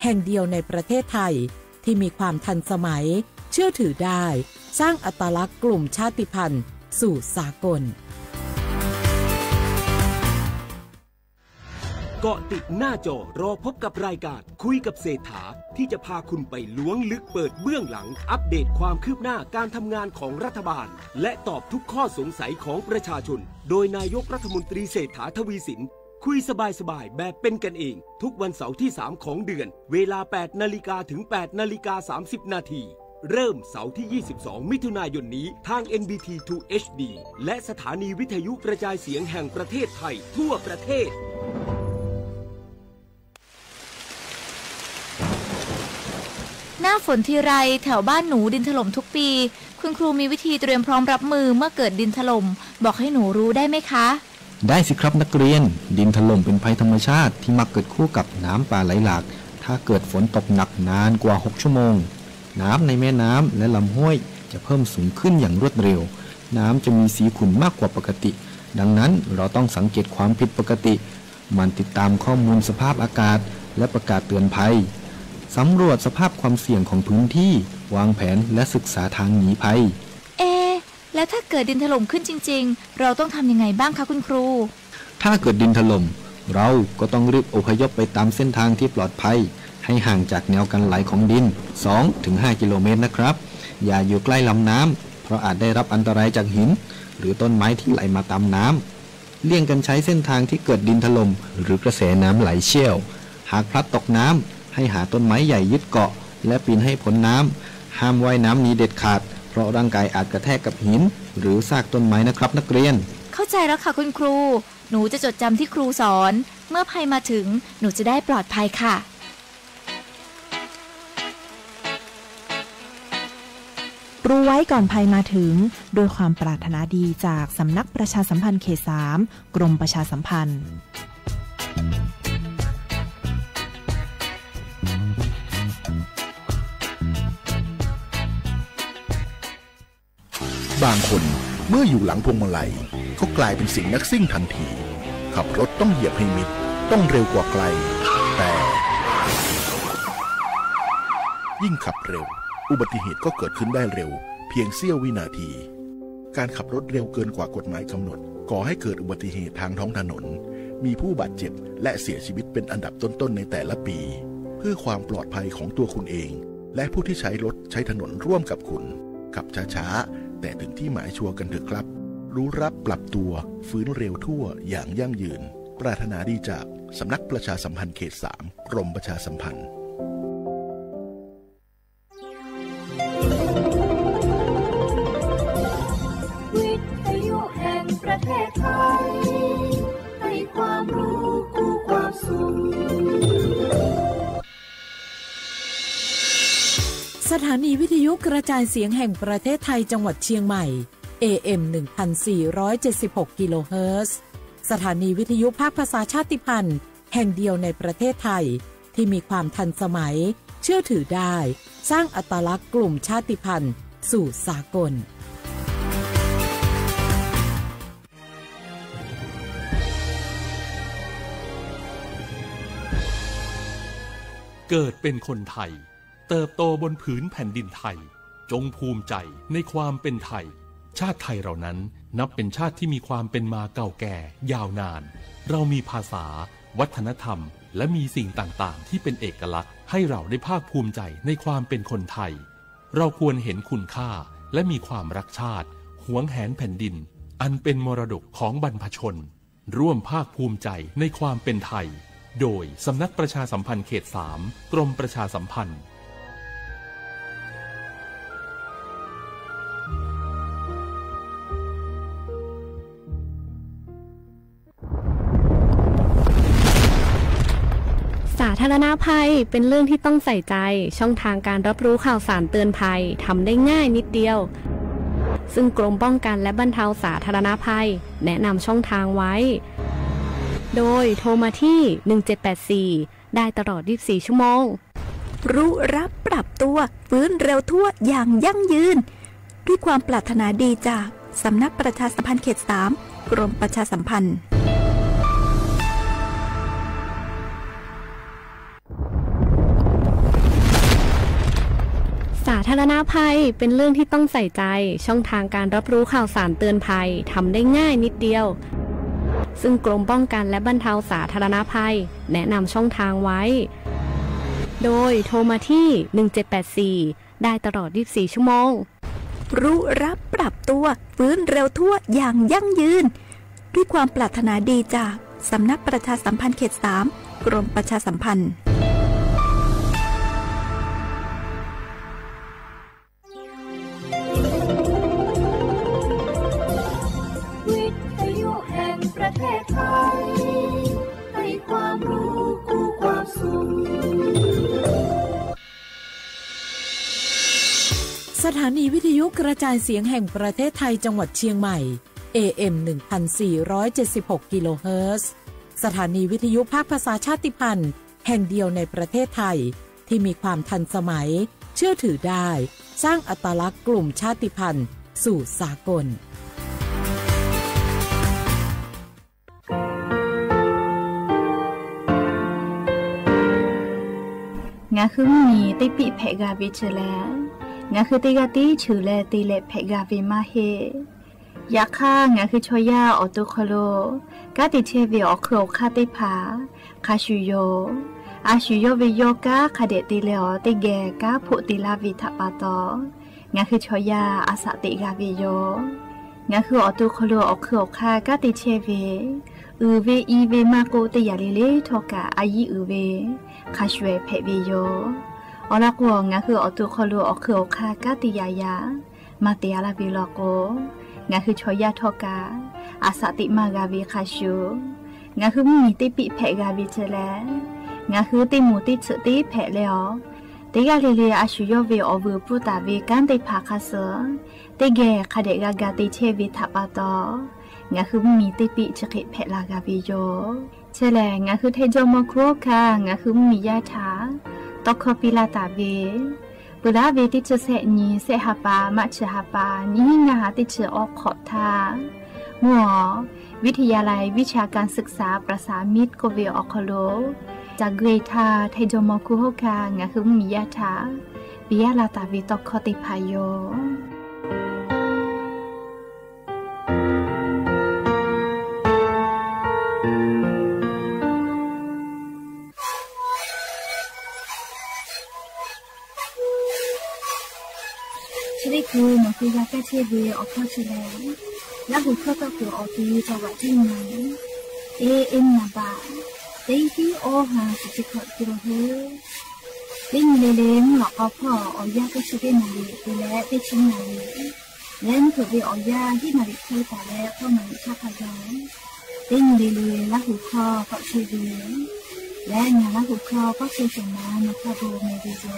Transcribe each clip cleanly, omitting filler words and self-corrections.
ห่งเดียวในประเทศไทยที่มีความทันสมัยเชื่อถือได้สร้างอัตลักษณ์กลุ่มชาติพันธุ์สู่สากลเกาะติดหน้าจอรอพบกับรายการคุยกับเศรษฐาที่จะพาคุณไปล้วงลึกเปิดเบื้องหลังอัปเดตความคืบหน้าการทำงานของรัฐบาลและตอบทุกข้อสงสัยของประชาชนโดยนายกรัฐมนตรีเศรษฐาทวีสินคุยสบายๆแบบเป็นกันเองทุกวันเสาร์ที่3ของเดือนเวลา 8 นาฬิกาถึง 8 นาฬิกา 30 นาทีเริ่มเสาร์ที่ 22 มิถุนายนนี้ทาง NBT 2 HD และสถานีวิทยุกระจายเสียงแห่งประเทศไทยทั่วประเทศหน้าฝนทีไรแถวบ้านหนูดินถล่มทุกปีคุณครูมีวิธีเตรียมพร้อมรับมือเมื่อเกิดดินถล่มบอกให้หนูรู้ได้ไหมคะได้สิครับนักเรียนดินถล่มเป็นภัยธรรมชาติที่มักเกิดคู่กับน้ำป่าไหลหลากถ้าเกิดฝนตกหนักนานกว่า6ชั่วโมงน้ำในแม่น้ำและลำห้วยจะเพิ่มสูงขึ้นอย่างรวดเร็วน้ำจะมีสีขุ่นมากกว่าปกติดังนั้นเราต้องสังเกตความผิดปกติมันติดตามข้อมูลสภาพอากาศและประกาศเตือนภัยสำรวจสภาพความเสี่ยงของพื้นที่วางแผนและศึกษาทางหนีภัยแล้วถ้าเกิดดินถล่มขึ้นจริงๆเราต้องทำยังไงบ้างคะคุณครูถ้าเกิดดินถล่มเราก็ต้องรีบอพยพไปตามเส้นทางที่ปลอดภัยให้ห่างจากแนวกันไหลของดิน 2-5 กิโลเมตรนะครับอย่าอยู่ใกล้ลำน้ำเพราะอาจได้รับอันตรายจากหินหรือต้นไม้ที่ไหลมาตามน้ำเลี่ยงกันใช้เส้นทางที่เกิดดินถล่มหรือกระแสน้ำไหลเชี่ยวหากพลัดตกน้ำให้หาต้นไม้ใหญ่ยึดเกาะและปีนให้พ้นน้ำห้ามว่ายน้ำหนีเด็ดขาดเพราะร่างกายอาจกระแทกกับหินหรือซากต้นไม้นะครับนักเรียนเข้าใจแล้วค่ะคุณครูหนูจะจดจำที่ครูสอนเมื่อภัยมาถึงหนูจะได้ปลอดภัยค่ะรู้ไว้ก่อนภัยมาถึงโดยความปรารถนาดีจากสำนักประชาสัมพันธ์เขต 3 กรมประชาสัมพันธ์บางคนเมื่ออยู่หลังพวงมาลัยก็กลายเป็นสิ่งนักซิ่งทันทีขับรถต้องเหยียบให้มิดต้องเร็วกว่าไกลแต่ยิ่งขับเร็วอุบัติเหตุก็เกิดขึ้นได้เร็วเพียงเสี้ยววินาทีการขับรถเร็วเกินกว่ากฎหมายกำหนดก่อให้เกิดอุบัติเหตุทางท้องถนนมีผู้บาดเจ็บและเสียชีวิตเป็นอันดับต้นๆในแต่ละปีเพื่อความปลอดภัยของตัวคุณเองและผู้ที่ใช้รถใช้ถนนร่วมกับคุณขับช้าๆแต่ถึงที่หมายชัวร์กันเถอะครับรู้รับปรับตัวฟื้นเร็วทั่วอย่างยั่งยืนปรารถนาดีจากสำนักประชาสัมพันธ์เขต 3 กรมประชาสัมพันธ์วิทยุแห่งประเทศไทยให้ความรู้กู้ความสุขสถานีวิทยุกระจายเสียงแห่งประเทศไทยจังหวัดเชียงใหม่ AM 1476 กิโลเฮิรตซ์สถานีวิทยุภาคภาษาชาติพันธุ์แห่งเดียวในประเทศไทยที่มีความทันสมัยเชื่อถือได้สร้างอัตลักษณ์กลุ่มชาติพันธุ์สู่สากลเกิดเป็นคนไทยเติบโตบนผืนแผ่นดินไทยจงภูมิใจในความเป็นไทยชาติไทยเรานั้นนับเป็นชาติที่มีความเป็นมาเก่าแก่ยาวนานเรามีภาษาวัฒนธรรมและมีสิ่งต่างๆที่เป็นเอกลักษณ์ให้เราได้ภาคภูมิใจในความเป็นคนไทยเราควรเห็นคุณค่าและมีความรักชาติหวงแหนแผ่นดินอันเป็นมรดกของบรรพชนร่วมภาคภูมิใจในความเป็นไทยโดยสำนักประชาสัมพันธ์เขต 3 กรมประชาสัมพันธ์สาธารณภัยเป็นเรื่องที่ต้องใส่ใจช่องทางการรับรู้ข่าวสารเตือนภัยทำได้ง่ายนิดเดียวซึ่งกรมป้องกันและบรรเทาสาธารณภัยแนะนำช่องทางไว้โดยโทรมาที่1784ได้ตลอด24ชั่วโมงรู้รับปรับตัวฟื้นเร็วทั่วอย่างยั่งยืนด้วยความปรารถนาดีจากสำนักประชาสัมพันธ์เขต 3 กรมประชาสัมพันธ์สาธารณภัยเป็นเรื่องที่ต้องใส่ใจช่องทางการรับรู้ข่าวสารเตือนภัยทำได้ง่ายนิดเดียวซึ่งกรมป้องกันและบรรเทาสาธารณภัยแนะนำช่องทางไว้โดยโทรมาที่1784ได้ตลอด24ชั่วโมงรู้รับปรับตัวฟื้นเร็วทั่วอย่างยั่งยืนด้วยความปรารถนาดีจากสำนักประชาสัมพันธ์เขต 3 กรมประชาสัมพันธ์วิทยุแห่งประเทศไทยให้ความรู้คู่ความสุขสถานีวิทยุกระจายเสียงแห่งประเทศไทยจังหวัดเชียงใหม่ AM 1476 กิโลเฮิรตซ์สถานีวิทยุภาคภาษาชาติพันธุ์แห่งเดียวในประเทศไทยที่มีความทันสมัยเชื่อถือได้สร้างอัตลักษณ์กลุ่มชาติพันธุ์สู่สากลงาคือมีติปิเพกาวิเชแลงาคือติกาติฉือแลติเลเพกาวิมาเฮยาค่างาคือชอยาออตุคโลกาติเชวิออคโรคาติผาคาชูโยอาชูโยวิโยกาคาเดติเลอติเกกาพุติลาวิทปาโตงาคือชอยาอาสติกาวิโยงาคือออตุคโลออคโรคากาติเชวิอือเวอีเวมาโกติยาลิเลทอกาอายีอือเวคาชเวเพวิโยอลักวงาคือออตุคโลออคโรคากาติยายามาเตียลาวิโลโกงาคือชอยาทอกาอาสติมากาวิคาชูงาคือมีติปิเพกาวิเจแลงาคือติมูติสุติเพเลอติกาลิเลอาชูโยเวอวูปุตาเวกันติภาคาเสติเกคาเดกากาติเชวิทัปาตองาคือมีติปิจคิเพลากาวิโยเชแลงาคือเทโจโมโครคางาคือมียาถาตอกคปิลาตาเวปุระเวติเจเสนีเสหปามัชหปานี้งาติเชออกขอทามัววิทยาลัยวิชาการศึกษาประสานมิตรโกเวออคโลจากเกรทาไทโจโมคุโฮกางาคือมียาถาปิยาลาตาวิตอกคติพายโยชิลิคูมันคือยาแก้เชื้อเวออข้อชิเลแล้วหุ่นข้อต่อตัวออกที่จังหวัดที่ไหนเอ็มนาบาเต็งที่โอหาสุจิขอกิโลเฮเต็งเลเลมหลอกเอาพ่อออยาก็ชิได้นาลีไปแล้วได้ชิ้นนาลีเล่นถือเวออยาที่นาลีเคยแต่แล้วเข้ามาชาพยองเต็งเลเลแล้วหุ่นข้อก็ชิเวและงานแล้วหุ่นข้อก็ชิสมามาคาโบเมดิโจ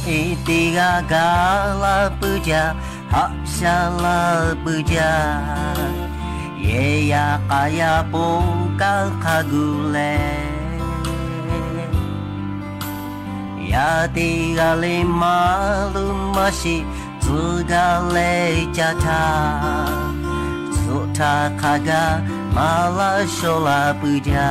一地がガラブジャハシャラブジャye ya kaya bukan kagule ya tinggali malu masih segala jata suta kaga malah shola puja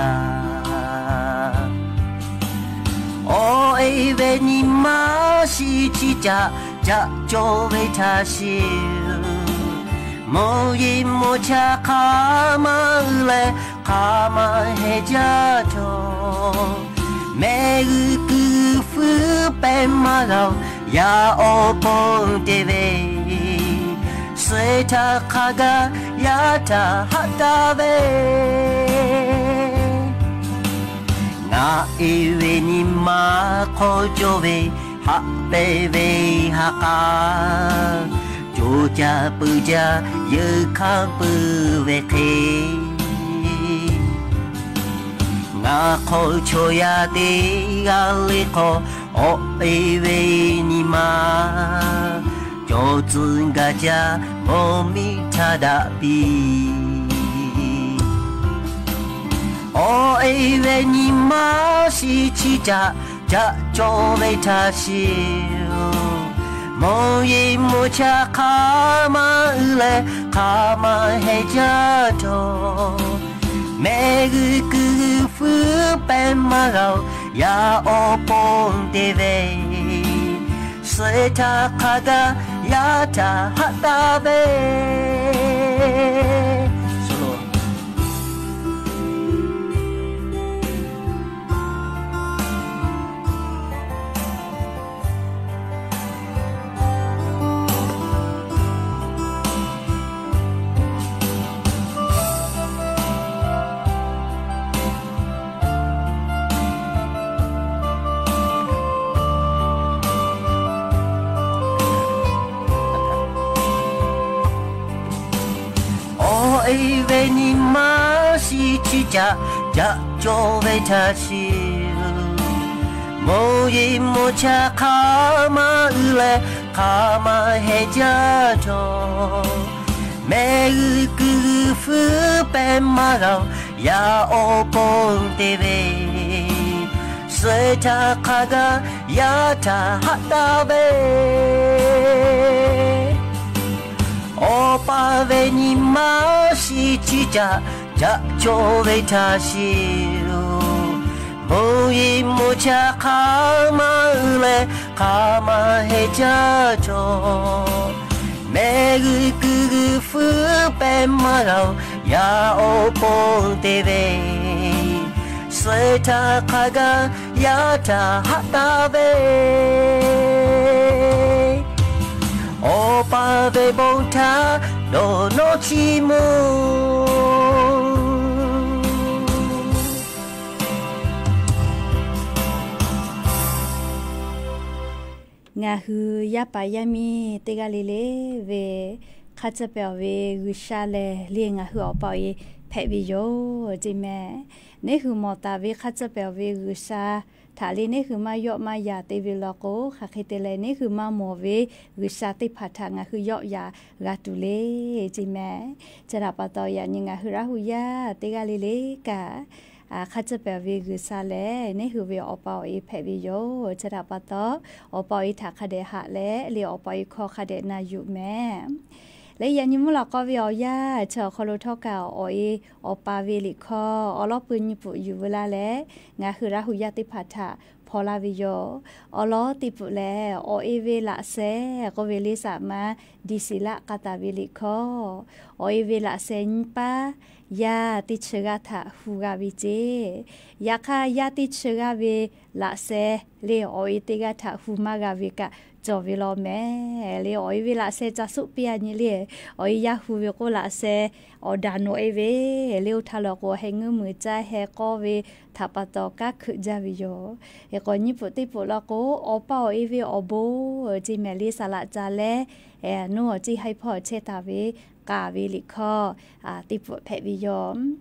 oh ibe ni masih cica jak coba tasirもいもちゃかまうれかまへじゃとめぐくふぺまがやおぽんてべせたかがやたはたべない上にまこじょべはべべはかJoja puja ye kapu veke nga ko choya de aliko o ewe ni ma jozun ga ja momi tada bi o ewe ni ma shi chi ja ja jo ve ta shiもいもちゃかまうれかまへじゃとめぐくふぺまがやおぽんてべせたかがやたはたべ上にましちじゃじゃちょべたしもいもちゃかまうれかまへじゃとめぐくふぺまがやおぽんてべせたかがやたはたべおぱべにましちじゃじゃちょべたしもいもちゃかまうれかまへじゃとめぐくふぺまがやおぽんてべせたかがやたはたべおぱべぼたどのちも nga hu ya pa yami te ga le le ve kha cha pe ve gu sha le le nga hu pa ye phe bi yo ji me ne hu mo ta ve kha cha pe ve gu sha thả lên này cứ mai dọ mai già tây về lo cố khắc khi tây lên này cứ mai mùa về cứ sa tây phạt thằng ngà cứ dọ già gà tù lê chị mẹ cho đạp vào tàu già nhưng ngà cứ ra hu ya tây gà lê lê cả khát chấp về cứ sa lê này cứ về ở bao ấy phải về yo cho đạp vào tàu ở bao ấy thả khát để hạ lê liền ở bao ấy kho khát để na dụ mẹ lấy giờ như muốn là có việc ya chờ khó lối thao cào ở pa về lịch kho ở lóp bươn như phụอยู่เวลาแล้วงาคือราหุยาติพัทธะพอลาวิโยở lópติปุแล้วởเวลาเสก็เวลิสามาดิสิละกาตาวิลิคอởเวลาเสนปายาติเชกาทะฮูกาวิเจยาคายาติเชกาเวละเสเลởติกาทะฮูมากาวิกะจอวิโลแม่เลยอ๋อยเวลาเซจะสุเปียนี่เลยอ๋อยยาฮูเวโกละเซอ๋อดานโนเอเวเลี้ยวทะเลาะก็ให้เงื้อมือใจให้ก็เวทับปะตอกะคือจาวิโยเอก็ญี่ปุ่นที่ปุ่นละก็อ๋อเป้าเอเวอ๋อโบจีแมลี่สละจาเลนัวจีให้พ่อเชตาเวกาวิลิคอติปุเพวิโย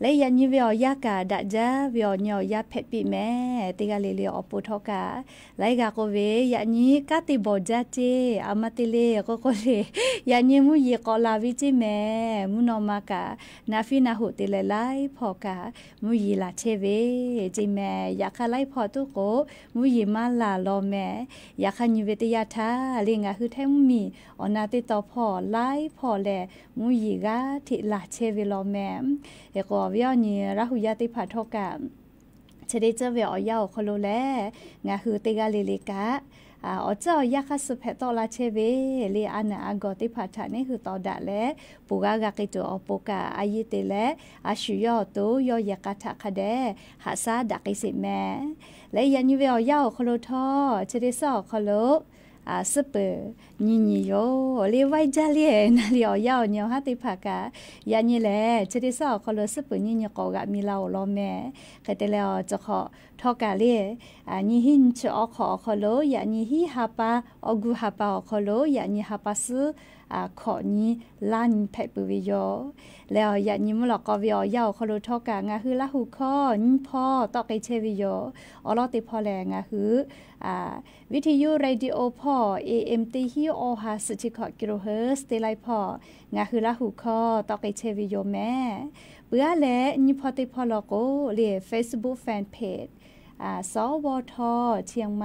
และยันยิเวียยากาดะจ้าเวียญอยาเพปีแม่ติกาเลเลอปุทอกาไลกาโกเวยันยิกาติบอจาเจอามาติเลโกโกเลยันยิมุยกอลาวิจิแม่มุนอมากานาฟินาหุติเลไลพอกามุยลาเชเวจิแม่ยาคาไลพอตุโกมุยมาลาลอแม่ยาคันยิเวติยาทาเลงาคือแท้มีอนาติตอพอไลพอแลมุยกาทิลาเชเวลอแม่เอกอวิญญาราหุยาติพัทกะเฉดเจเวอยาวคโลแลงาคือเตกาเลเลกะอเจ้ายาคัสุเพตอลาเชเวเลอานาอากอติพัทะนี่คือตอดะแลปูกากะกิโตอปกะอายิเตเลอาชุยอโตยอยากะทะคะเดหาซาดะกิสิแมและยันยิเวอยาวคโลทอเฉดซอคโลสเปญิญิโยเลไวจาเลนาลีอยาวเนียวหาติภากะยานี่แลเจดิซอคอลสเปญิญิโกกะมีลาวลอแม่กะเตเลอจะขอทอกะเลญิหินชอขอคอโลยาญิฮิฮาปาอกุฮาปาคอโลยาญิฮาปาซขอนี้ล้านแผปวิโยแล้วยาญิมลอกอวิอยาวคอโลทอกะงาคือละหุคอญิพ่อตอกไกเชวิโยอลอติพอแลงาคือวิทยุเรดิโอพ่อ AM ตีฮิโอฮาสุจิคอกิโลเฮิร์ตซ์เตไลพ่องาคือละหุคอตอกไกเชวิโยแม่เปื้อแลญิพอติพอลโกเล Facebook Fan Pageสวทเชียงใหม่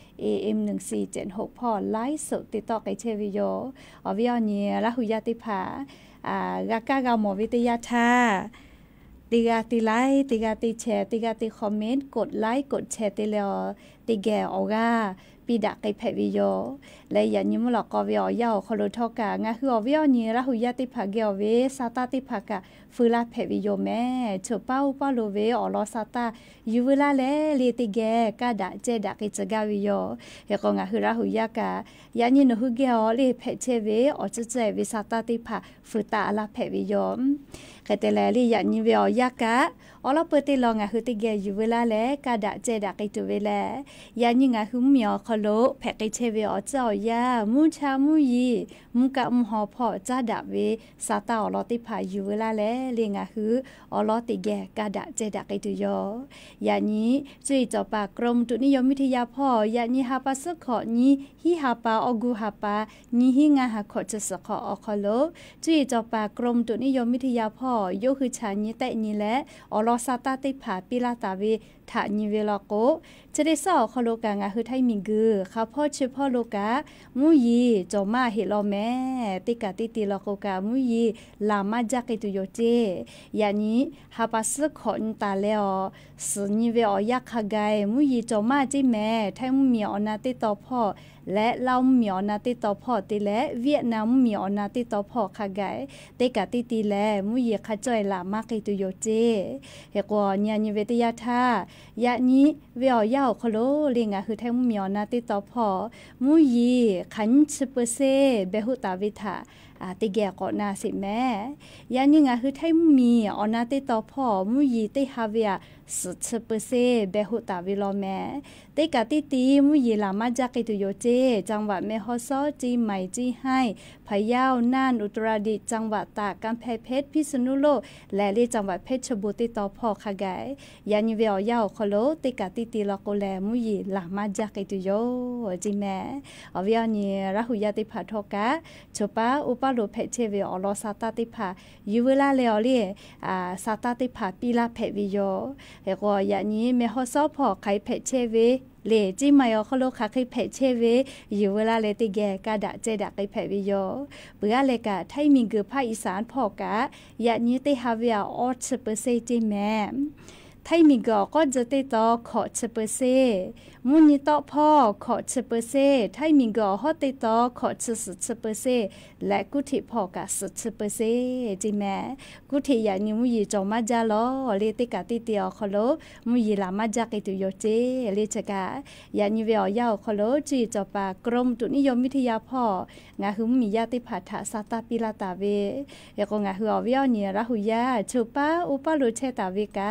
AM 1476พ่อไลฟ์สดติดต่อไกเชวิโยอวิญญาละหุยาติภากากากาหมอวิทยาธาติกาติไลค์ติกาติแชร์ติกาติคอมเมนต์กดไลค์กดแชร์ติเลอติแกออกาปีดะไกแพวิโยและยันยิมลอกอวิอยาวคอโลทอกางาคืออวิญญาละหุยาติภาเกอเวซาตาติภากะฟืลาแพวิโยแม่เฉป้าป้าโลเวอลอซาตายูเวลาเลเลติแกกาดะเจดะกิจกาวิโยเฮกงาคือละหุยากะยันยินหุเกอเลแพเชเวอจเจวิซาตาติภาฟืตาลาแพวิโยกะเตเลลียันยิเวยากะอลอเปติลองาคือติแกยูเวลาเลกาดะเจดะกิตุเวลยันยิงาคือเมียคโลแพกิเชเวอเจ้ายามูชามูยีมุกะมุหอพอจาดะเวซาตาอลอติภายูเวลาเลเลงาคืออลอติแกกาดะเจดะกิตุโยยานี้จุยจอปากรมตุนิยมวิทยาพ่อยานี้ฮาปาสขอนี้ฮิฮาปาอกุฮาปานี้ฮิงาหาขอจะสขออคโลจุยจอปากรมตุนิยมวิทยาพ่อโยคือชานี้แต่นี้และอลอซาตาติภาปิลาตาเวถานิเวลโกจะได้สอคโลกางาคือไทมิงกือข้าพ่อชื่อพ่อโลกามุยีจอมาเฮลอแม่ติกาติติลโกกามุยีลามาจากกิตุโยเจยานี้ฮาปัสขอนตาเลอสนิเวอยักขกายมุยีจอมาจิแม่ไทมุมีอนาติตอพ่อและเรามีอนาติตอพ่อติและเวียดนามมีอนาติตอพ่อขกายติกาติติและมุยีขจอยลามากิตุโยเจเฮกอญาณิเวทยาธายะนี้เวียาวคโลเลงาคือแท้มุมีอนาติตอพ่อมุยีขันชเปเซเบหุตาวิทาติแกกอนาสิแม่ยานี่งาคือไทมีอนาติตอพ่อมุยีติฮาเวียสุดเปเซเบหุตาวิโลแม่ติกาติตีมุยีลามาจากกิตุโยเจจังหวัดแม่ฮ่อซอจีใหม่จีให้พะเยาน่านอุตรดิตถ์จังหวัดตากกำแพงเพชรพิษณุโลกและเลจังหวัดเพชรบุรีติตอพ่อขะไกยานิเวียาวคโลติกาติตีลโกแลมุยีลามาจากกิตุโยจีแม่อวิญญาราหุยาติภาทกะชปาอุปโลเพเชเวอลอซาตาติภายูเวลาเลอเลซาตาติภาปิลาเพวิโยเฮกอยานี้แม่ฮ่อซอพ่อไขเพเชเวเลจิมายอคโลคาคิเพเชเวอยู่เวลาเลติแกกาดะเจดะไกเพวิโยเปือเลกะไทมิงกือภาคอีสานพ่อกะยะนี้ติฮาเวียออชเปเซจิแม่ไทมิงก็จะติตอขอชเปเซมุนิตอพ่อขอชเปเซไทมิงก็ฮอติตอขอชเปเซและกุธิพ่อกะสุชเปเซจิแม่กุธิยะนิมุยีจอมาจาลอเลติกะติเตียคโลมุยีลามาจากิตุโยเจเลจกะยะนิเวียาวคโลจีจอปากรมตุนิยมวิทยาพ่องาหุมมียาติภาษาซาตาปิลาตาเวเยกงาหืออวิญญาราหุยาชุปาอุปโลเชตาเวกะ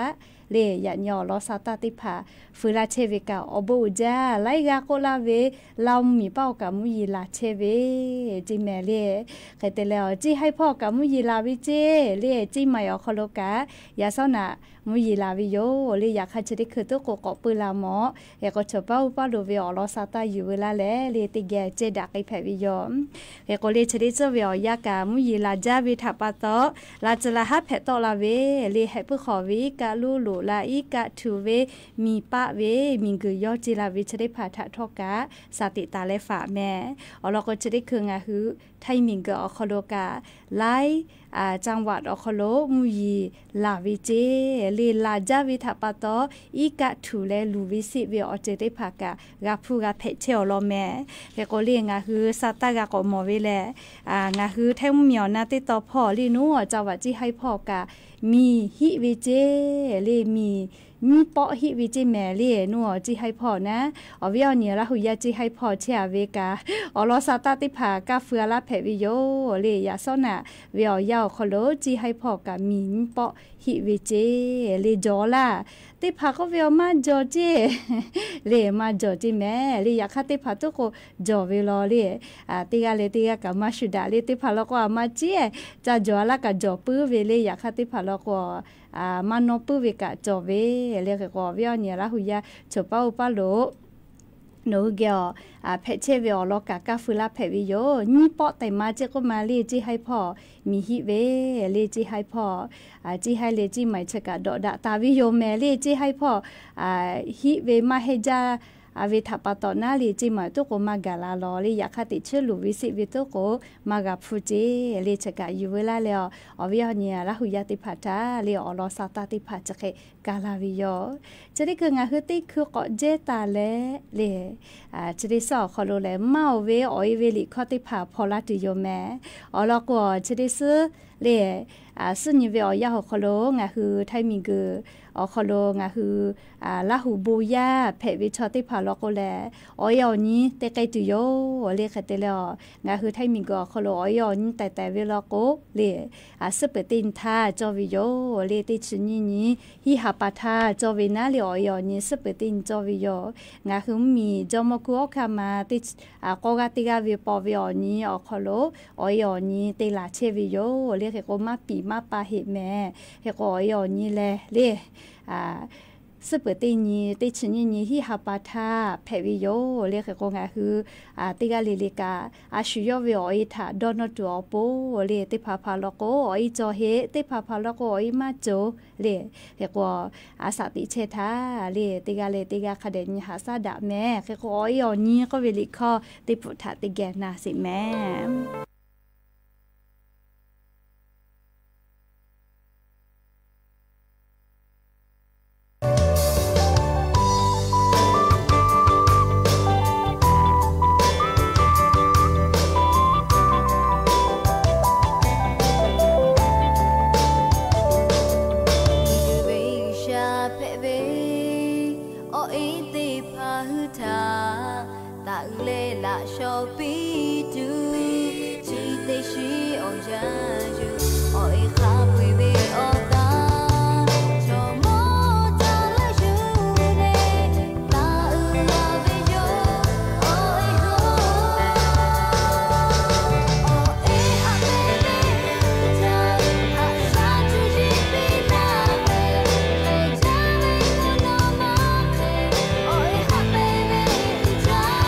เลอย่าย่อลอซาตาติผาฟืลาเชเวกาอบูจาไลกาโกลาเวเรามีเป้ากามุยีลาเชเวจิแม่เลเคยแต่แล้วจิให้พ่อกามุยีลาวิเจเลจิมายอคโลกายาซอนะมุยีลาวิโยเลอยากให้จะได้คือตัวกอปืนลาหมออยากก็ชอบเป้าป้าดูวิอลอซาตาอยู่เวลาแลเลติแกเจดักไอแผวิโยอยากก็เลจะได้เจวิอยากามุยีลาจาวิทับปะโตลาจะลาฮับแผตอลาเวเลให้ผู้ขอวิกาลูลูลาอีกาทูเวมีปะเวมิงกือยอจิลาวิจะได้ผ่าทะทอกาสติตาและฝาแม่อเราก็จะได้คืองาฮือไทยมิงกืออคโลกาไลจังหวัดอคโลมุยีลาวิเจลีลาจาวิทับปะโตอีกะทูเลลูวิสิเวอเจได้ผ่ากากาพูกาเพเชอลอแม่เฮโกเลียงาฮือซาตากากอมอเวแลงาฮือไทยมีอนาติตอพ่อลีนัวจังหวัดจิให้พ่อกามีฮิวิเจเลมีปอฮิวิจิแม่เลนัวจิให้พ่อนะอวิอเนี่ยละหุยาจิให้พ่อเชอเวกาอลอซาตาติผากาเฟือลาเพวิโยเลยาซอนะเวียาวคโลจิให้พ่อกามีปอฮิวิเจเลจอลาติผาก็เวียมาจอเจเลมาจอจิแม่เลยอยากติผาตุโกจอเวลอเลติกาเลติกากามาชุดาเลติผาลก็มาเจจะจอละกะจอปื้อเวเลอยากติผาลก็มานอปื้อเวกะจอเวเลก็เวียเนี่ยละหุยาฉปาอุปาโลโนเกียวเพชเชเวอลกากาฟุลาเพวิโยนี่ปอแต่มาเจก็มาเลจิให้พ่อมีฮิเวเลจิให้พ่อจิให้เลจิไม่ชะกะดอดะตาวิโยแม่เลจิให้พ่อฮิเวมาเฮจาเวทับปะตอนาลีจิมาตุโกมากาลาลอลีอยากติเชลูวิสิวิตุโกมากาฟูเจเลชะกะอยู่เวลาแล้วอวิญญาละหุยาติพัตาเลอลอซาตาติพัจเกกาลาวิโยจะได้คืองาฮึติคือก็เจตาเลเลจะได้สอคอโลเลมาเวออยเวลิคอติพาพอลาติโยแม่อลอก็จะได้ซื้อเลซึ่งนี่เวอยาคอโลงาฮือไทมิงกือคอโลงาฮือลาหูบูยาเพวิชอติพาลอโกแลออยอนี้เตไกตุโยเลคเตลงาฮือไทมิงกือคอโลออยอนี้แต่เวลาโกเลสเปตินทาจอวิโยเลติชนีนี้ฮิฮาปาทาจอวินาเลออยอนี้สเปตินจอวิโยงาฮือมีจอมกุอคามาติโกกาติกาวิปอวิออนี้อคอโลออยอนี้เตลาเชวิโยเลเฮโกมาปีมาปาเฮแม่เฮโกออยอนี้แลเลสเปตินีติชนีนี้ฮิฮาปาทาเพวิโยเลเฮโกงาฮือติกาลิลิกาชุยอวิออิทาดอนตัวโปเลติพาพาลโกออิจอเฮติพาพาลโกออิมาโจเลเฮโกสติเชทาเลติกาคเดญหาซาดะแม่เฮโกออยอนี้ก็เวลิคอติพุทธติแกนาสิแม่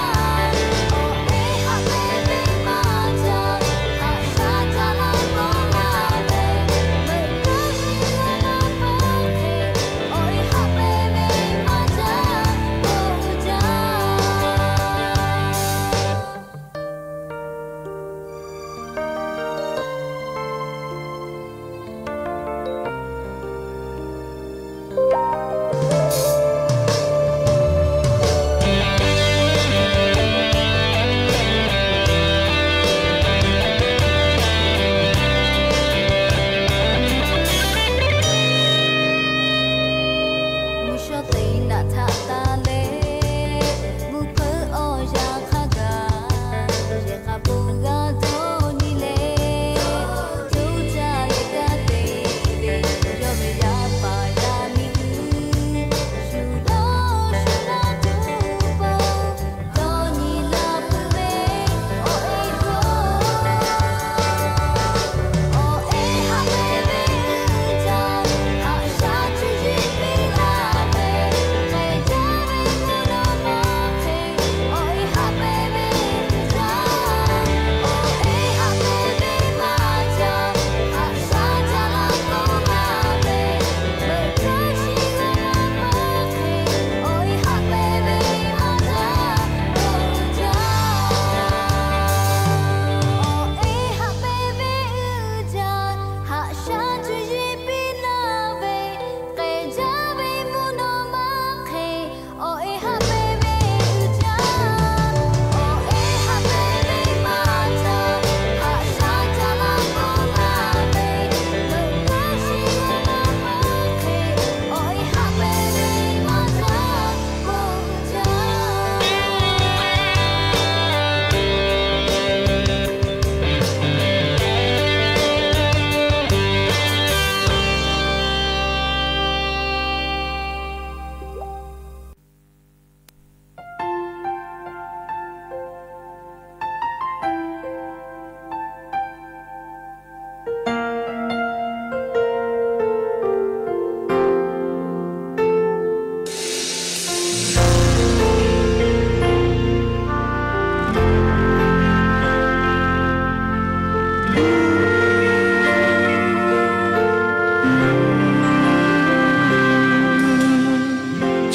Oh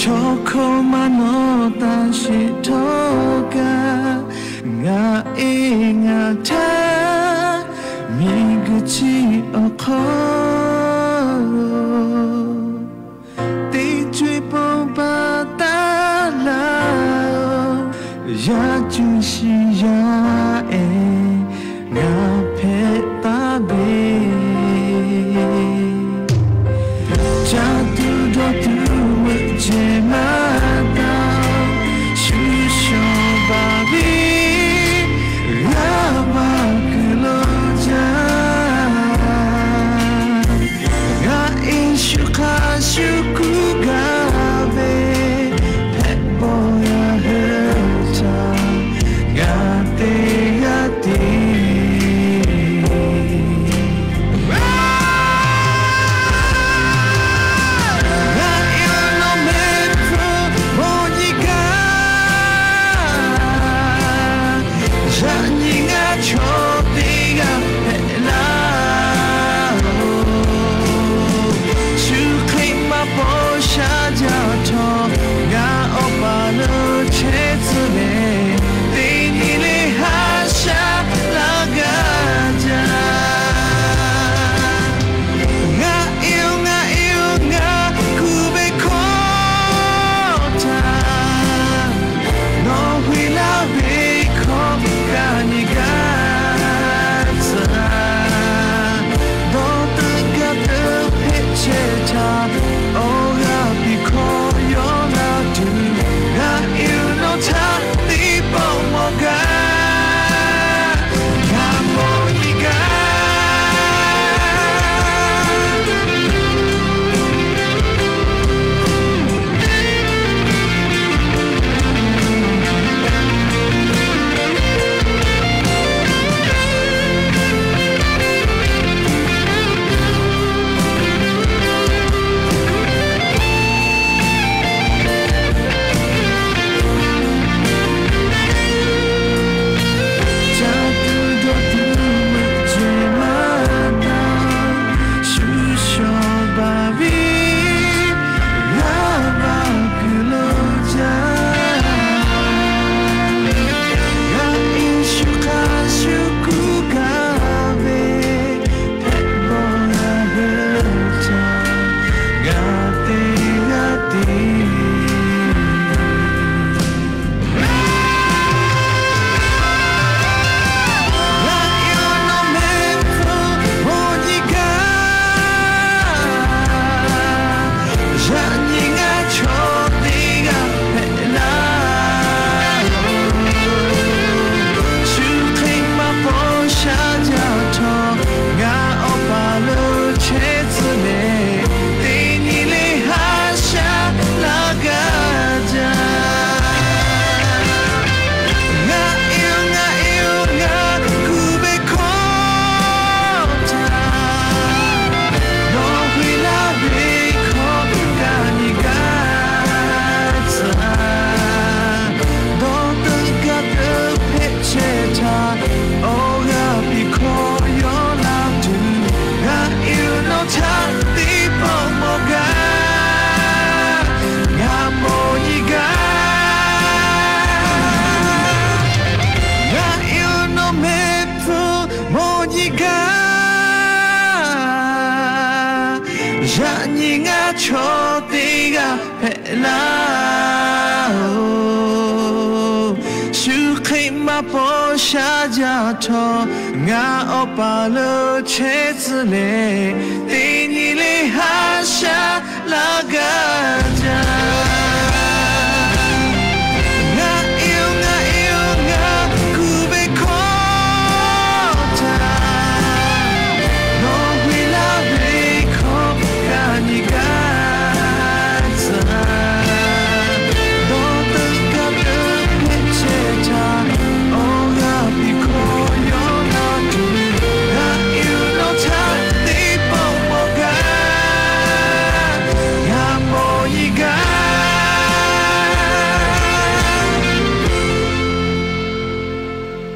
chocolate ta shi toga nga nga ta mi guchi oko ti chui po ba ta la ya ju shi ya nga phe ta be cha tu do tu je ma da shu sho ba bi la ba kulo ja ga in shu ka shu ku ga be pe bo ya he cha ga te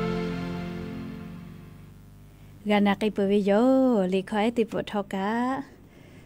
Gana kay pawyo, likhay ti po toka.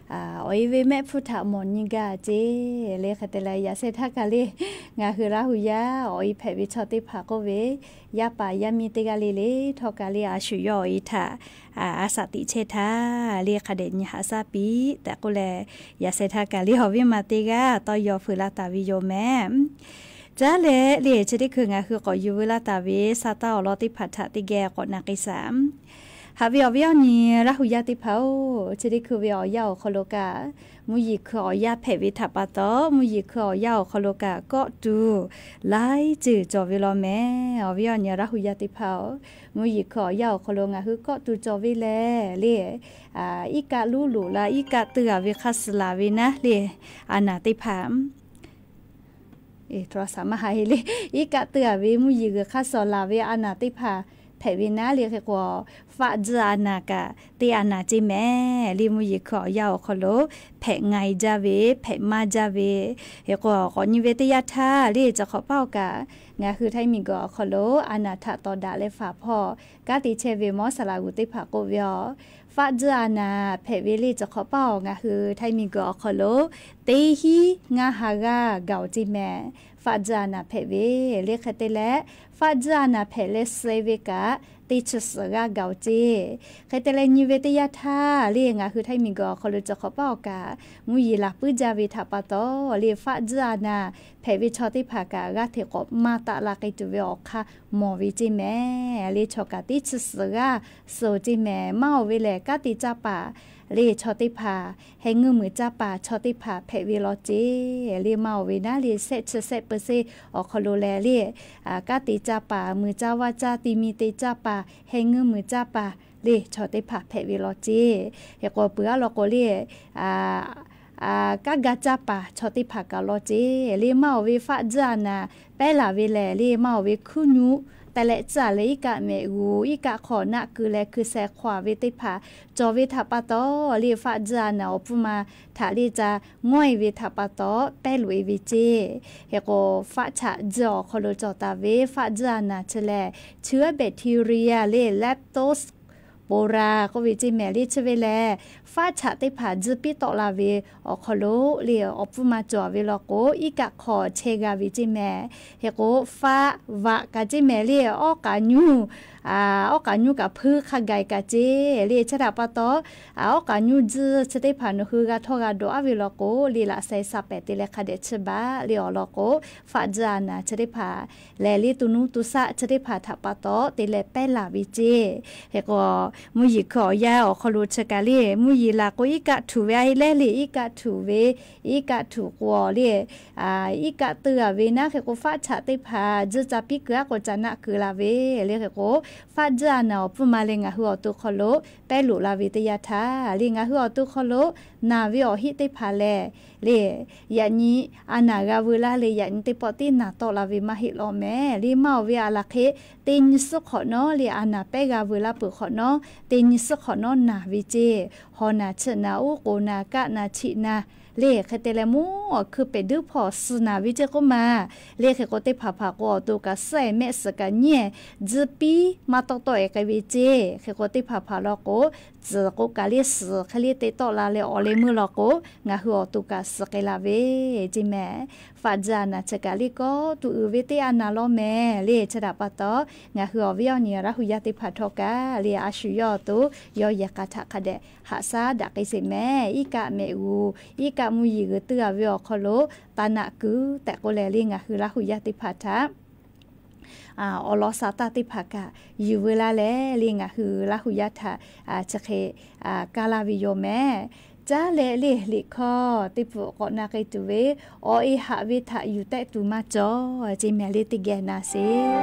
โอ้ยเวแม่พุทธมนยิกาเจเลคเตลายาเซทักกะเลงาคือราหุยาโอ้ยแผวิชอติภาโกเวยาปายามีเตกาเลทอกาเลอาชุยออิทาอาสติเชทาเลคเดญหาซาปีแต่ก็แลยาเซทักกะเลฮอวิมาเตกาตอยอฟุลาตาวิโยแม่จ้าเลจะได้คืองาคือก่อยูเวลาตาเวซาตาอลอติพัทธติแกก่อนนักสามหาวิอวิอนี่ราหุยาติเผาจะได้คือวิอยาวคโลกามุยิคืออยาเพวิทัปตอมุยิคืออยาวคโลกาก็ดูไล่จืจอวิลอแม่อวิอนี่ราหุยาติเผามุยิคืออยาวคโลงาคือก็ดูจอวิแลเลอีกาลูลูลาอีกาเตือวิคัสลาวินะเลอานาติพามโทรศัพท์มาให้เลยอีกะเตือวิมุยิกะคาสลาเวอานาติภาแผวินาเรียกว่าฟาจานากะตีอานาจิแม่ลิมุยิขอยาวขโลแผไงจาเวแผมาจาเวเฮกว่าขอนิเวตยาธาลีจะขอเป้ากะงาคือไทยมีกอขโลอานาถตอดาเลฝาพ่อกาติเชเวมอสลากุติภาโกเวฟาจานาแผเวลีจะขอเป้างาคือไทยมีกอขโลเตฮีงาฮากาเกาจิแม่ฟาจานาแผเวเรียกเตและฟาจานาแผเลสเลเวกะติชสกาเกาจีใครแต่ละนิเวตยาธาเรียงคือไทยมีกอเขาเลยจะขอเป้ากามุยลักปื้จาวิทัปโตเรียฟาจานาแผวิชอติภากากาเทกบมาตะลากิจุเวอค่ะมอวิจิแม่เรียชกาติชสกาโซจิแม่เมาเวเลกาติจาปาเรียชอติภาให้เงือมือจ้าป่าชอติภาแผวิโลจีเรียเมาวินาเรียเซเปเซออกคโลแลเรียกาติจ้าป่ามือจ้าวาจ้าติมีเตจ้าป่าให้เงือมือจ้าป่าเรียชอติภาแผวิโลจีเฮกว่าเปื้อลอกเรียกากาจ้าป่าชอติภากาโลจีเรียเมาวิฟาจานาเปลาวิแลเรียเมาวิคุญูแต่ละจ่าเลยอีกะเมกูอีกะขอนะคือแลคือแสขวาเวติภาจอเวทัปโตเรียฟาจานาอปุมาถาลีจะง่อยเวทัปโตเปลุยวิเจเฮโกฟาชะจอคโลจอตาเวฟาจานาเชลเชื้อแบคทีเรียเลแลปโตสโปราก็วิจิแมลิชเวแลฟาชะติผาจืปิตอลาเวอคโลเลียอปุมาจอเวลโกอีกะขอเชกาวิจิแมเฮโกฟาวะกะจิแมเลียออกาญูออกาญูกับพืขไกกะเจเลียชะดาปะตอออกาญูจืชะติผานคือกะทอกาโดอเวลโกลีละไซซาเปติเลคาเดชบาเลียลโกฟาจานาชะติผาแลลิตุนุตุสะชะติผาทะปะตอติเลเปลาวิเจเฮโกมุยิขอยาอคโลชะกาเลมุยิลาโกอีกะถูเวไอเลลีอีกะถูเวอีกะถูกวอเลอีกะเตือเวนะเฮโกฟาชะติผาจืจะปิกะโกจานะคือลาเวเลเฮโกฟาจานาปุมาเลงะหัวตุคโลเปลุลาวิตยาธาลิงะหัวตุคโลนาวิอหิติผาเลเลยะนี้อานากาเวลาเลยยะนิติปอตินาตอลาวิมาหิโลแม่ลิมาเวอาลาเคตินสุขเนาะลิอานาเปกาเวลาปุขเนาะตินสุขเนาะนาวิเจฮอนาชนาอุโกนากะนาชินาเลขเตเลมูคือไปดื้อพอสนาวิเจก็มาเลขก็เตผาผาก็ตัวกะใส่เมสกันเนี่ยจืปีมาตต่อยกับวิเจเคก็เตผาผาแล้วก็จะก็กะเลสเคลีเตต่อลาเลอเลมือแล้วก็งาหัวตัวกะสกลาเวจิแม่ฟาจานาชกะลิก็ตัวเวเตอานาลอแม่เลชดาปะตองาหัววิอเนียระหุยติผาทอกะเลอาชุยอตัวยอยากะทะคะเดหาซาดักไอเสแม่อีกะเมอูอีกะมุยิกเตือวิอคโลตานะคือแต่ก็แลลิงะคือระหุยติผาทะอลอสาตาติภากะอยู่เวลาแลลิงะคือละหุยะทะจะเคกาลาวิโยแม่จ้าเลลิคอติปุกอนาไกตุเวออหะวิทะอยู่แต่ตุมาจอจิแมลิติแกนาเซ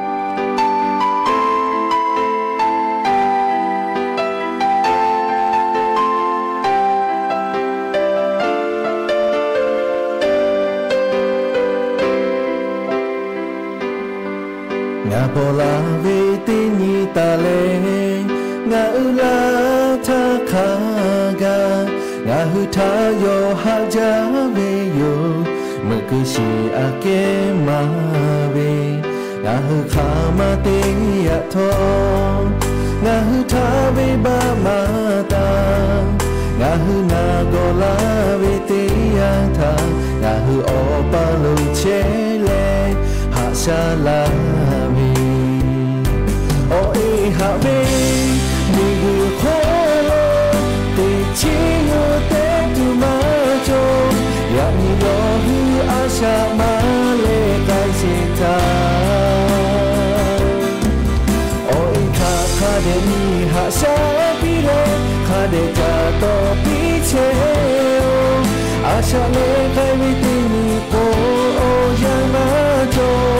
งาโปลาเวตินิตาเลงาอุลาทาคากางาหุทาโยฮาจาเวโยมะกุชิอาเกมาเวงาหุคามาเตยะโทงาหุทาเวบามาตางาหุนาโกลาชาลามีโอเอฮาเวมีกุโคโลติชิโยเตตุมาโจอยากมีโลหูอาชามาเลกายสิตาโอเอคาคาเดมีหาชาปีเลคาเดกาโตปีเชอาชาเลกายวิติมีโกโอยังมาโจ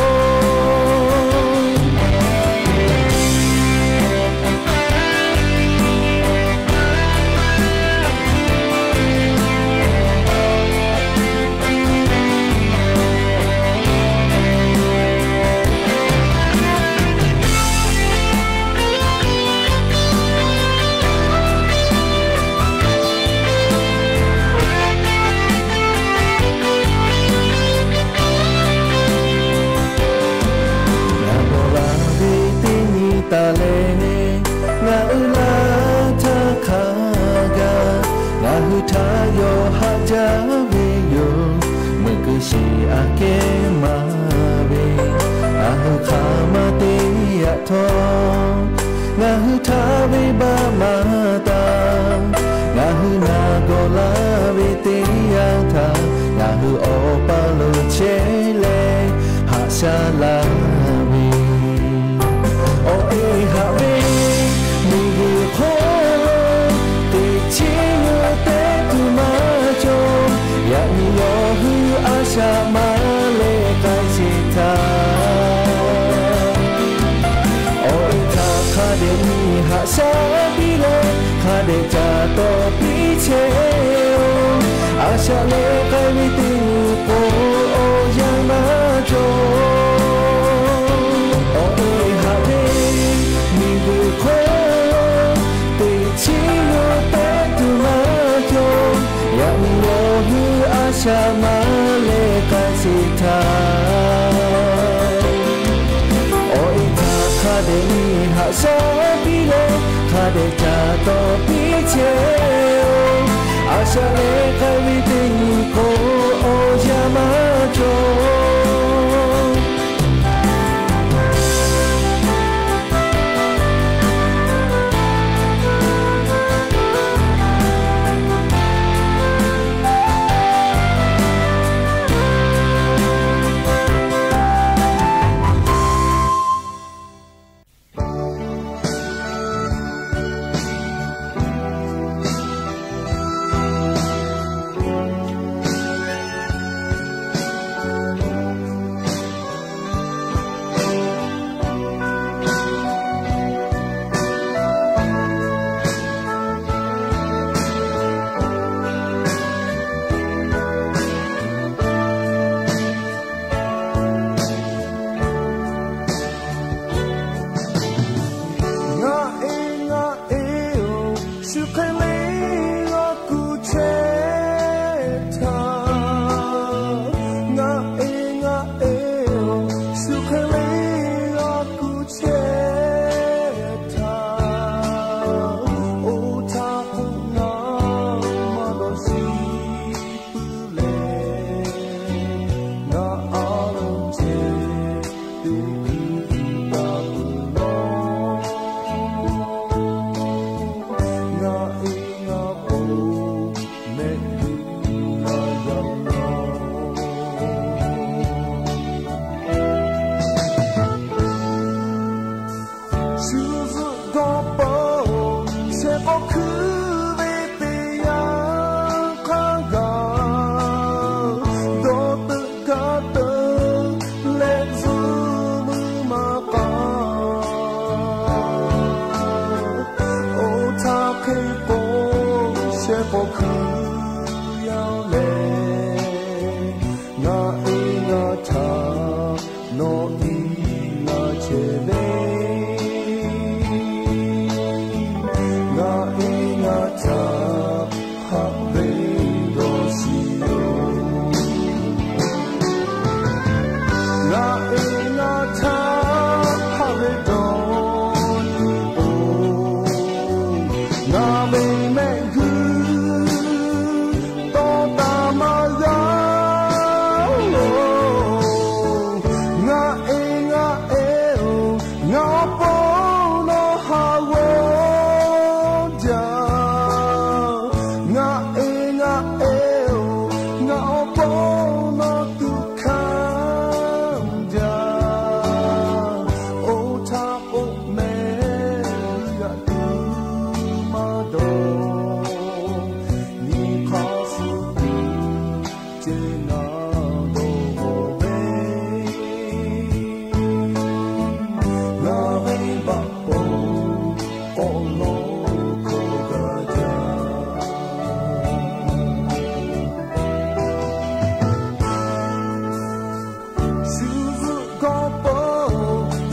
ตาเลงาอุลาทาคากางาหุทาโยหะจาเวโยมึกชิอาเกมาเวอาหุคามาเตยะทองาหุทาเวบามาตางาหุนาโกลาเวเตยังทางาหุโอปาโลเชเลหะชาลาเวโอเอฮาเวมีกุโคโลติชิโยเตตุมาโจอยากมีโลหูอาชามาเลกายสิตาโอเอคาคาเดมีหาชาปีเลคาเดจาโตปีเชอาชาเลกายวิติโกโอยังมาโจชามาเลกาสิทาโออิทาคาเดมีหาชาปีเลคาเดจาโตปีเชอาชาเลกาวิติโกโอยามาโจ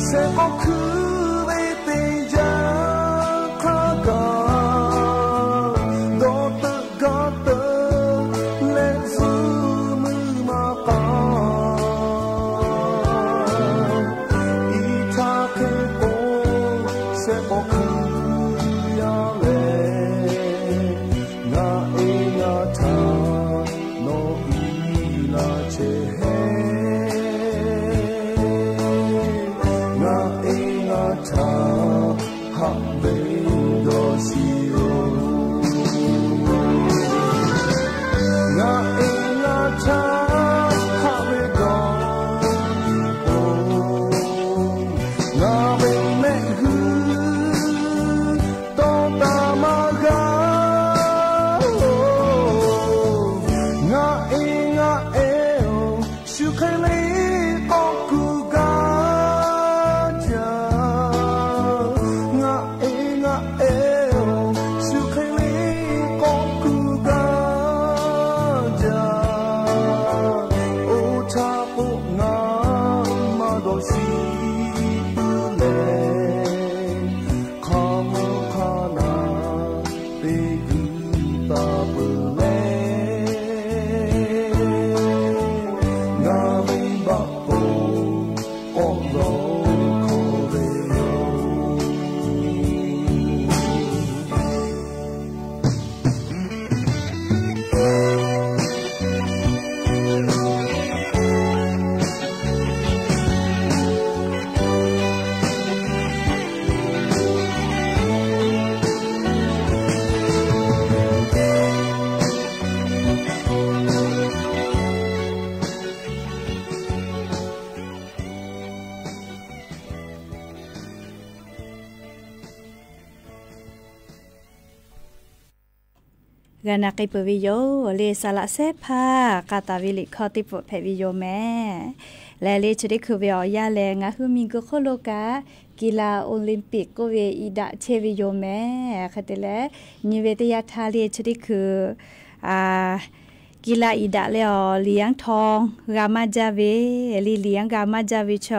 กานากิปวิโยเลสละเซพากาตาวิลิคอติปเพวิโยแม่และเลชดิคือเวียยาแลงะคือมีก็โคโลกากีฬาโอลิมปิกก็เวอีดะเชวิโยแม่คะเตเลนิเวตยาทาเลชดิคือกีฬาอีดะแล้วเลี้ยงทองกามาจาเวลีเลี้ยงกามาจาเวช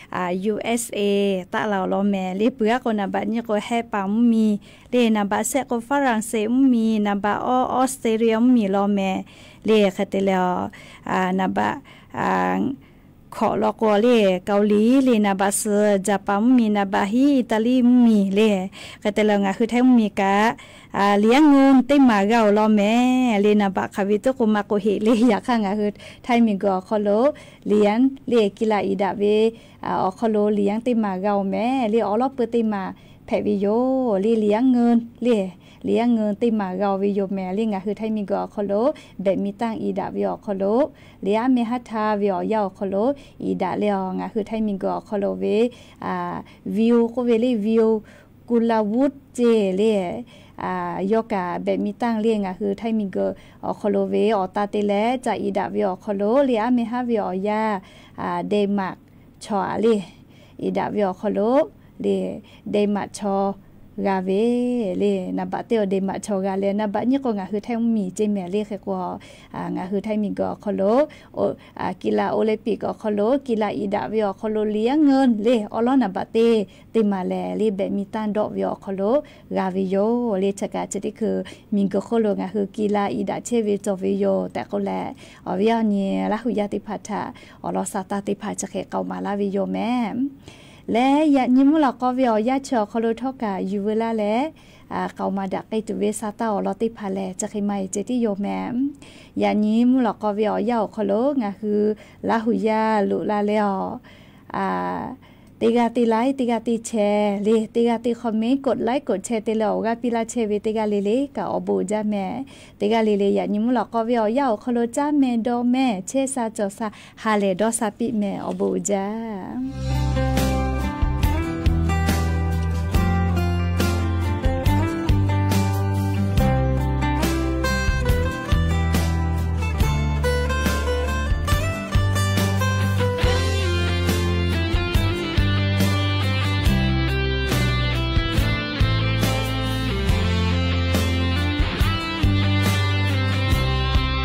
USA ตะเราลอแม่เลเปือก็นะบัดนี้ก็ให้ปามมีเลนะบัดเซก็ฝรั่งเศสมีนะบัดออสเตรเลียมีลอแม่เลคะเตแล้วนะบัดขอลอกเลเกาหลีเลนะบัดเซญี่ปุ่นมีนะบัดฮิอิตาลีมีเลคะเตแล้วงะคือไทยมีกะเลี้ยงเงินเต็มมาเกาลอแม่เลนะบักคาวิโตกุมาโกเฮเลอยากข้างคือไทยมีก็คอโลเลี้ยงเลกีฬาอีดาเวอคอโลเลี้ยงเต็มมาเกาแม่เลออลอเปเต็มมาแผวิโยเลเลี้ยงเงินเลเลี้ยงเงินเต็มมาเกาวิโยแม่เลงะคือไทยมีก็คอโลแบบมีตั้งอีดาวิอคอโลเลี้ยเมหัตทาวิอยาคอโลอีดาเลงะคือไทยมีก็คอโลเววิวก็เวเลวิวกุลาวุธเจเลยกาแบบมีตั้งเรียงคือไทยมีก็คอโลเวอตาเตเลจะอีดาวิอคอโลเลียเมฮาวิอยาเดมักชอเลอีดาวิอคอโลเลเดมักชอกาเวเลนะบะเตอเดมักชอกาเลนะบะนี่ก็คือไทยมีเจแม่เลคือก็คือไทยมีก็คอโลกีฬาโอลิมปิกก็คอโลกีฬาอีดาวิอคอโลเลี้ยงเงินเลอลอนะบะเตมาแลเลแบบมีตันดอกวิอคอโลกาวิโยเลชกาจะได้คือมีก็คอโลคือกีฬาอีดาเชวิจวิโยแต่ก็แลวิญญาณละหุยาติพัทธาอลอสาตาติพัทจะเขเกามาลาวิโยแม่และยะนิมุลก็วิอยาชอคอโลทอกาอยู่เวลาและเกามาดักไอตุเวซาตาอลอติพาแลจะเขไม่เจติโยแม่ยะนิมุลก็วิอยาคอโลคือละหุยาลุลาเลอติกาติไลค์ติกาติแชร์เลติกาติคอมเมนต์กดไลค์กดแชร์ติเลวกาปิลาเชเวติกาเลเลกาอบูจาแม่ติกาเลเลยานิมุลก็วิอยาคอโลจาแม่ดอแม่เชซาจอซาฮาเลดอซาปิแม่อบูจา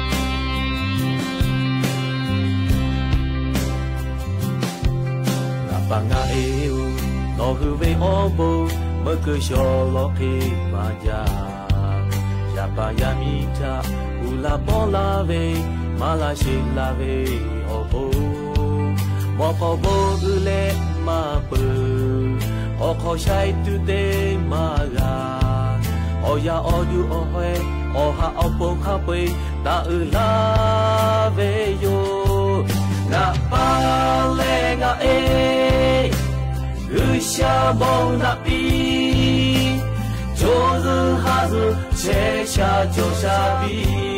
งปังอาเอวโนฮือเวอโบเมื่อคือชอลอกีมาจายาปายามิทาอุลาปอลาเวมาลาชิลาเวโอโบมอพอโบอุเลมาเปิโอขอใช้ตุเตมาลาโอยาโอดูโอเฮโอฮาโอปงฮาเปตาอุลาเวโยงาปาเลงาเออุชาบงนาปีโจซืฮาซืเชชาโจชาบี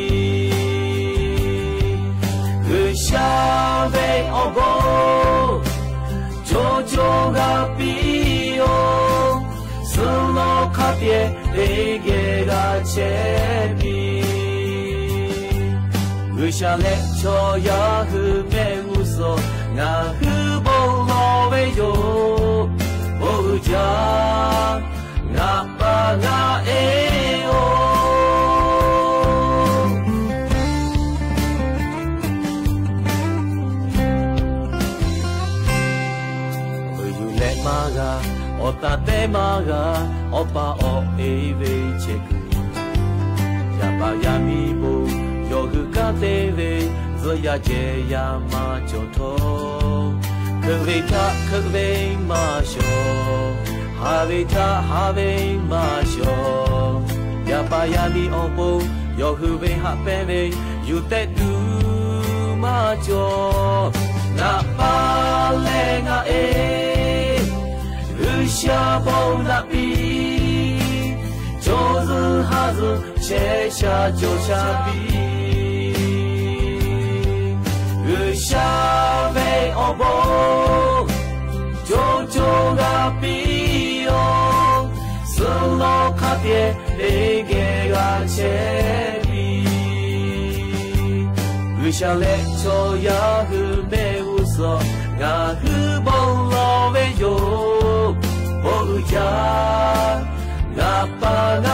อุชาเวโอโบโจโจกาปีโอสุโลคาเปียเอเกกาเชบีอุชาเลโชยาฮือเมอุโซงาฮือบงโลเวโยโอจางาปางาเอโอเอยูเลมากาโอตาเตมากาโอปาโอเอเวเชกุยาปายามิโบโยฮึกาเตเวซยาเจยามาโจโท可为他，可为马修，哈为他，哈为马修，呀巴呀咪哦不，要去为哈白为，有得杜马脚，那巴嘞那哎，日下包那比，就是哈子写下就下笔。下为哦不，就就个比哦，是老卡爹那个个切比，为啥嘞？就呀是没无所，俺是帮老为有，不家，俺把